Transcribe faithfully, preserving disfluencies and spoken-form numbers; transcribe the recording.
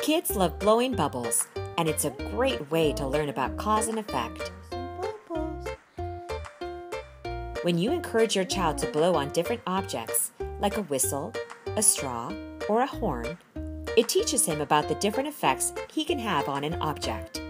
Kids love blowing bubbles, and it's a great way to learn about cause and effect. Bubbles. When you encourage your child to blow on different objects, like a whistle, a straw, or a horn, it teaches him about the different effects he can have on an object.